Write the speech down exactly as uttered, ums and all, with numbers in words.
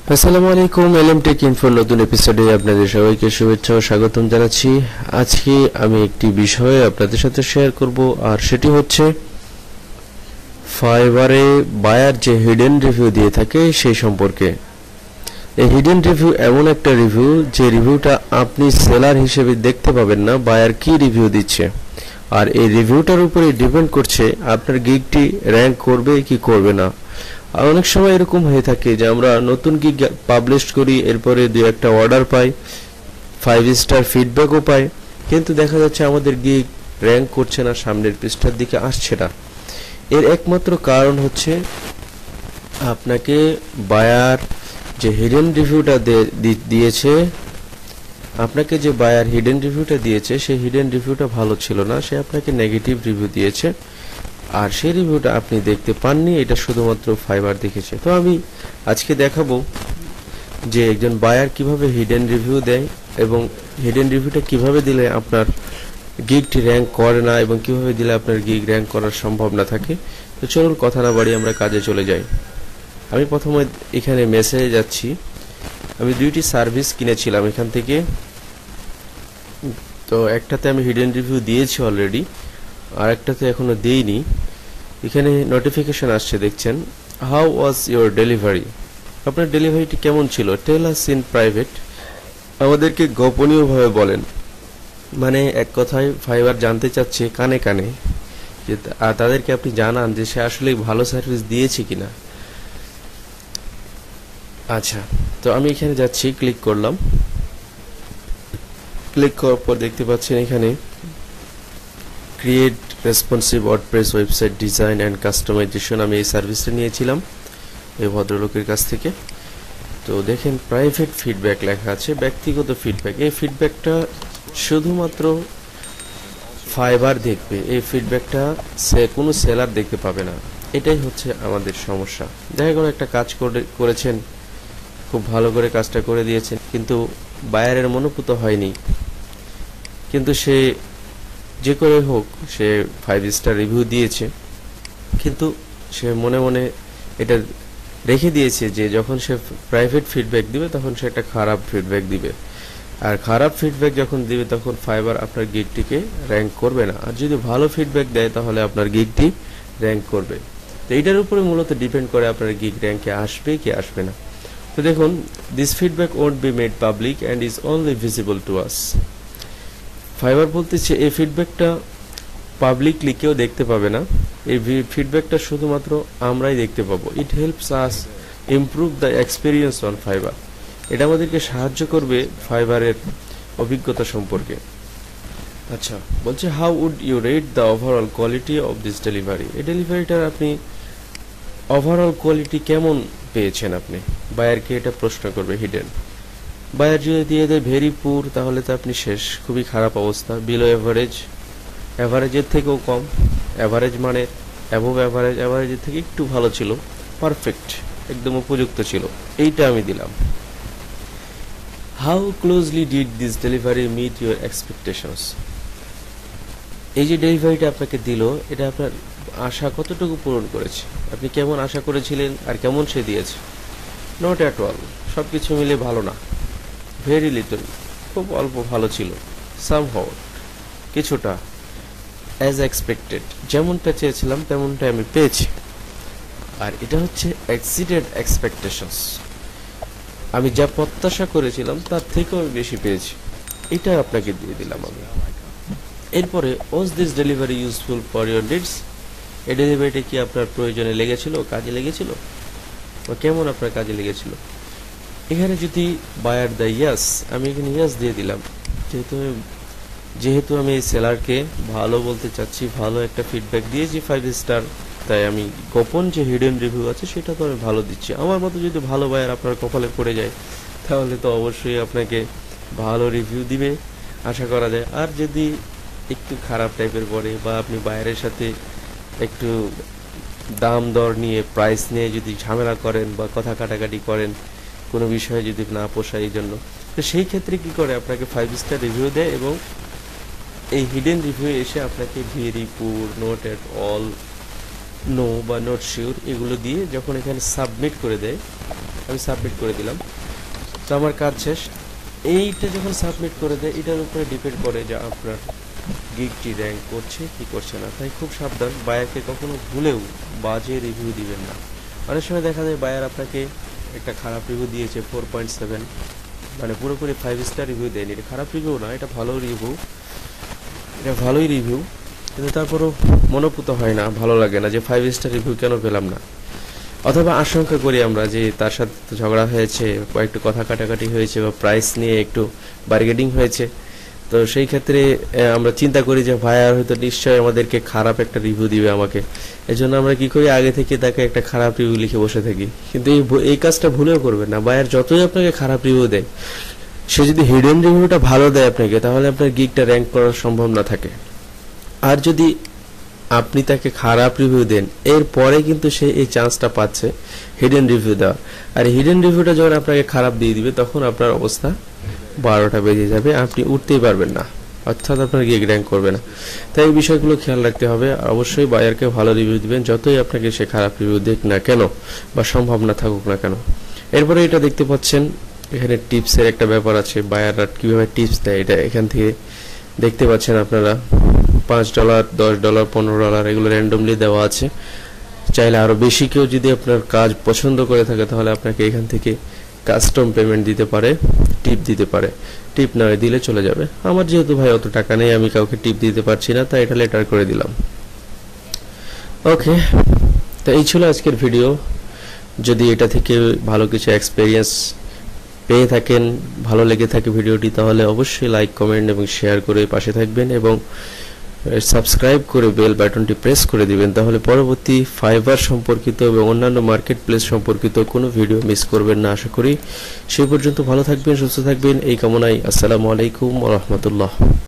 আসসালামু আলাইকুম এলএম টেক ইনফোর নতুন এপিসোডে আপনাদের সবাইকে শুভেচ্ছা ও স্বাগতম জানাচ্ছি। আজকে আমি একটি বিষয় আপনাদের সাথে শেয়ার করব, আর সেটি হচ্ছে ফাইবারে বায়ার যে হিডেন রিভিউ দিয়ে থাকে সেই সম্পর্কে। এই হিডেন রিভিউ এমন একটা রিভিউ যে রিভিউটা আপনি সেলার হিসেবে দেখতে পাবেন না বায়ার কি রিভিউ দিচ্ছে, আর এই রিভিউটার উপরে ডিপেন্ড করছে আপনার গিগটি র্যাঙ্ক করবে কি করবে না। আর অনেক সময় এরকম হয়ে থাকে যে আমরা নতুন গিগ পাবলিশ করি, এরপরে দুই একটা অর্ডার পাই, ফাইভ স্টার ফিডব্যাকও পাই, কিন্তু দেখা যাচ্ছে আমাদের গিগ র্যাঙ্ক করছে না, সামনের পৃষ্ঠার দিকে আসছে না। এর একমাত্র কারণ হচ্ছে আপনাকে বায়ার যে হিডেন রিভিউটা দিয়েছে আপনাকে যে বায়ার হিডেন রিভিউটা দিয়েছে সেই হিডেন রিভিউটা ভালো ছিল না, সে আপনাকে নেগেটিভ রিভিউ দিয়েছে, আর সেই রিভিউটা আপনি দেখতে পাননি, এটা শুধুমাত্র ফাইবার দেখেছে। তো আমি আজকে দেখাবো যে একজন বায়ার কিভাবে হিডেন রিভিউ দেয় এবং হিডেন রিভিউটা কিভাবে দিলে আপনার গিগটি র্যাঙ্ক করে না এবং কিভাবে দিলে আপনার গিগ র্যাঙ্ক করার সম্ভাবনা থাকে। তো চলুন কথা না বাড়িয়ে আমরা কাজে চলে যাই। আমি প্রথমে এখানে মেসেজে যাচ্ছি। আমি দুইটি সার্ভিস কিনেছিলাম এখান থেকে, তো একটাতে আমি হিডেন রিভিউ দিয়েছি অলরেডি, আর একটাতে এখনো দেইনি। এখানে নোটিফিকেশন আসছে, দেখছেন, হাউ ওয়াজ ইউর ডেলিভারি, আপনার ডেলিভারিটি কেমন ছিল, টেল আস ইন প্রাইভেট, আমাদেরকে গোপনীয়ভাবে বলেন। মানে এক কথায় ফাইবার জানতে চাচ্ছে কানে কানে যে তাদেরকে আপনি জানান যে সে আসলে ভালো সার্ভিস দিয়েছে কিনা। আচ্ছা, তো আমি এখানে যাচ্ছি, ক্লিক করলাম। ক্লিক করার পর দেখতে পাচ্ছেন এখানে create responsive WordPress website design and customization, আমি এই সার্ভিসটা নিয়েছিলাম এই ভদ্রলোকের কাছ থেকে। তো দেখেন প্রাইভেট ফিডব্যাক লেখা আছে, ব্যক্তিগত ফিডব্যাক। এই ফিডব্যাকটা শুধুমাত্র ফাইবার দেখবে, এই ফিডব্যাকটা সে কোনো সেলার দেখতে পাবে না। এটাই হচ্ছে আমাদের সমস্যা। দেখা গেল একটা কাজ করে করেছেন, খুব ভালো করে কাজটা করে দিয়েছেন, কিন্তু বায়ারের মনোপুত হয়নি, কিন্তু সে যে করে হোক সে ফাইভ স্টার রিভিউ দিয়েছে, কিন্তু সে মনে মনে এটা রেখে দিয়েছে যে যখন সে প্রাইভেট ফিডব্যাক দিবে তখন সে একটা খারাপ ফিডব্যাক দিবে, আর খারাপ ফিডব্যাক যখন দিবে তখন ফাইবার আপনার গিগটিকে র্যাঙ্ক করবে না। আর যদি ভালো ফিডব্যাক দেয় তাহলে আপনার গিগটি র্যাঙ্ক করবে। তো এটার উপরে মূলত ডিপেন্ড করে আপনার গিগ র্যাঙ্কে আসবে কি আসবে না। তো দেখুন, this feedback won't be made public and is only visible to us. Fiverr বলতেছে এই ফিডব্যাকটা পাবলিকলি কেউ দেখতে পাবে না, এই ফিডব্যাকটা শুধুমাত্র আমরাই দেখতে পাবো। It helps us improve the experience on Fiverr, এটা আমাদেরকে সাহায্য করবে ফাইবারের অভিজ্ঞতা সম্পর্কে। আচ্ছা, বলছে how would you rate the overall quality of this delivery, এই ডেলিভারিটার আপনি ওভারঅল কোয়ালিটি কেমন পেয়েছেন আপনি, বায়ারকে এটা প্রশ্ন করবে হিডেন। বায়ার যদি দিয়ে দেয় ভেরি পুর, তাহলে তো আপনি শেষ, খুবই খারাপ অবস্থা। বিলো অ্যাভারেজ, অ্যাভারেজের থেকেও কম, অ্যাভারেজ মানে অ্যাবোভ অ্যাভারেজ, অ্যাভারেজের থেকে একটু ভালো ছিল, পারফেক্ট, একদম উপযুক্ত ছিল, এইটা আমি দিলাম। How closely did this delivery meet your expectations, এই যে ডেলিভারিটা আপনাকে দিল এটা আপনার আশা কতটুকু পূরণ করেছে, আপনি কেমন আশা করেছিলেন আর কেমন সে দিয়েছে। নট অ্যাট অল, সব কিছু মিলে ভালো না, ভেরি লিটল, খুব অল্প ভালো ছিল, সামহাউ, কিছুটা, অ্যাজ এক্সপেক্টেড, যেমনটা চেয়েছিলাম তেমনটা আমি পেয়েছি। আর এটা হচ্ছে এক্সিডেড এক্সপেকটেশনস, আমি যা প্রত্যাশা করেছিলাম তার থেকেও আমি বেশি পেয়েছি, এটা আপনাকে দিয়ে দিলাম আমি। এরপরে was this delivery useful for your needs, এই ডেলিভারিটা কি আপনার প্রয়োজনে লেগেছিল, কাজে লেগেছিল, বা কেমন আপনার কাজে লেগেছিল। এখানে যদি বায়ার দেয় ইয়াস, আমি এখানে ইয়াস দিয়ে দিলাম, যেহেতু যেহেতু আমি এই সেলারকে ভালো বলতে চাচ্ছি, ভালো একটা ফিডব্যাক দিয়েছি ফাইভ স্টার, তাই আমি গোপন যে হিডেন রিভিউ আছে সেটা তো আমি ভালো দিচ্ছি। আমার মতো যদি ভালো বায়ার আপনার কপালে পড়ে যায় তাহলে তো অবশ্যই আপনাকে ভালো রিভিউ দিবে আশা করা যায়। আর যদি একটু খারাপ টাইপের পড়ে বা আপনি বায়ারের সাথে একটু দাম দর নিয়ে প্রাইস নিয়ে যদি ঝামেলা করেন বা কথা কাটাকাটি করেন, কোনো বিষয়ে যদি না পোষায় এই জন্য, তো সেই ক্ষেত্রে কি করে আপনাকে ফাইভ স্টার রিভিউ দেয় এবং এই হিডেন রিভিউ এসে আপনাকে very poor, not at all, no বা নট শিওর এগুলো দিয়ে যখন এখানে সাবমিট করে দেয় আমি সাবমিট করে দিলাম। তো আমার কাজ শেষ। এইটা যখন সাবমিট করে দেয় এটার উপরে ডিপেন্ড করে যে আপনার গিগটি র্যাঙ্ক করছে কি করছে না। তাই খুব সাবধান, বায়ারকে কখনো ভুলেও বাজে রিভিউ দিবেন না। অনেক সময় দেখা যায় বায়ার আপনাকে একটা খারাপ রিভিউ দিয়েছে ফোর পয়েন্ট সেভেন, মানে পুরোপুরি ফাইভ স্টার রিভিউ দেয়নি। এটা খারাপ রিভিউ না, এটা ভালো রিভিউ, এটা ভালোই রিভিউ, কিন্তু তারপরও মনোপুত হয় না, ভালো লাগে না যে ফাইভ স্টার রিভিউ কেন পেলাম না। অথবা আশঙ্কা করি আমরা যে তার সাথে তো ঝগড়া হয়েছে, কয়েকটু কথা কাটাকাটি হয়েছে, বা প্রাইস নিয়ে একটু বার্গেনিং হয়েছে। তো সেই ক্ষেত্রে আমরা চিন্তা করি যে ভাইয়ার হয়তো নিশ্চয়ই আমাদেরকে খারাপ একটা রিভিউ দিবে আমাকে, এই জন্য আমরা কি করি আগে থেকে তাকে একটা খারাপ রিভিউ লিখে বসে থাকি। কিন্তু এই এই কাজটা ভুলেও করবেন না। বায়ার যতই আপনাকে খারাপ রিভিউ দেয়, সে যদি হিডেন রিভিউটা ভালো দেয় আপনাকে, তাহলে আপনার গিগটা র্যাঙ্ক করার সম্ভব না থাকে। আর যদি আপনি তাকে খারাপ রিভিউ দেন, এরপরে কিন্তু সে এই চান্সটা পাচ্ছে হিডেন রিভিউ দেওয়ার। আর হিডেন রিভিউটা যখন আপনাকে খারাপ দিয়ে দিবে, তখন আপনার অবস্থা বারোটা বেজে যাবে, আপনি উঠতেই পারবেন না, অর্থাৎ আপনার গিগ র্যাঙ্ক করবে না। তাই এই বিষয়গুলো খেয়াল রাখতে হবে। আর অবশ্যই বায়ারকে ভালো রিভিউ দিবেন, যতই আপনাকে সে খারাপ রিভিউ দিক না কেন বা সম্ভাবনা থাকুক না কেন। এরপরে এটা দেখতে পাচ্ছেন এখানে টিপসের একটা ব্যাপার আছে, বায়াররা কীভাবে টিপস দেয় এটা এখান থেকে দেখতে পাচ্ছেন আপনারা। পাঁচ ডলার, দশ ডলার, পনেরো ডলার এগুলো র্যান্ডমলি দেওয়া আছে। চাইলে আরও বেশি কেউ যদি আপনার কাজ পছন্দ করে থাকে, তাহলে আপনাকে এখান থেকে কাস্টম পেমেন্ট দিতে পারে, টিপ দিতে পারে। টিপ না দিলে চলে যাবে। আমার যেহেতু ভাই অত টাকা নেই, আমি কাউকে টিপ দিতে পারছি না, তাই এটা লেটার করে দিলাম। ওকে, তো এই ছিল আজকের ভিডিও। যদি এটা থেকে ভালো কিছু এক্সপিরিয়েন্স পেয়ে থাকেন, ভালো লেগে থাকে ভিডিওটি, তাহলে অবশ্যই লাইক, কমেন্ট এবং শেয়ার করে পাশে থাকবেন এবং সাবস্ক্রাইব করে বেল বাটনটি প্রেস করে দিবেন। তাহলে পরবর্তী ফাইবার সম্পর্কিত এবং অন্যান্য মার্কেট প্লেস সম্পর্কিত কোনো ভিডিও মিস করবেন না। আশা করি সেই পর্যন্ত ভালো থাকবেন, সুস্থ থাকবেন এই কামনায়। আসসালামু আলাইকুম ওয়া রাহমাতুল্লাহ।